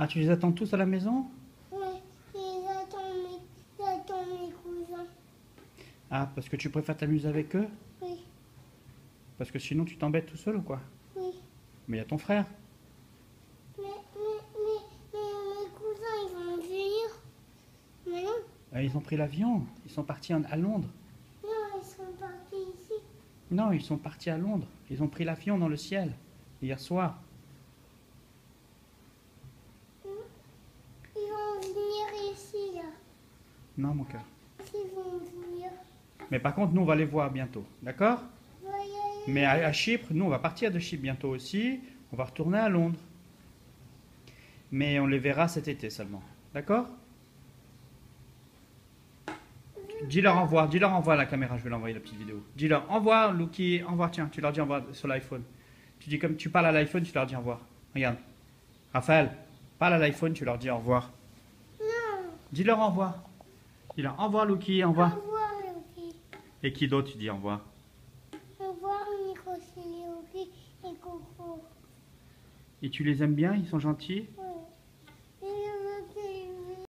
Ah, tu les attends tous à la maison? Oui, j'attends mes cousins. Ah, parce que tu préfères t'amuser avec eux? Oui, Parce que sinon tu t'embêtes tout seul ou quoi? oui. Mais il y a ton frère. Mais mes cousins, ils vont venir. Mais non, Ah, ils ont pris l'avion. Ils sont partis à Londres. non, ils sont partis ici. Non, ils sont partis à Londres. Ils ont pris l'avion dans le ciel hier soir. Ils vont venir ici, là. Non, mon cœur. Ils vont venir. Mais par contre, nous, on va les voir bientôt. D'accord? Voyez, Mais à Chypre, nous, on va partir de Chypre bientôt aussi. On va retourner à Londres. Mais on les verra cet été seulement. D'accord? Dis-leur au revoir. Dis-leur au revoir à la caméra. Je vais l'envoyer la petite vidéo. Dis-leur au revoir, Lucky. Au revoir, tiens. Tu leur dis au revoir sur l'iPhone. Tu dis comme tu parles à l'iPhone, tu leur dis au revoir. Regarde. Raphaël, parle à l'iPhone, tu leur dis au revoir. non. Dis-leur au revoir. Dis-leur au revoir, Lucky. Au Au revoir. revoir, Loki. Et qui d'autre tu dis au revoir? Au revoir, Nico, Loki et Coco. Et tu les aimes bien? Ils sont gentils? Oui.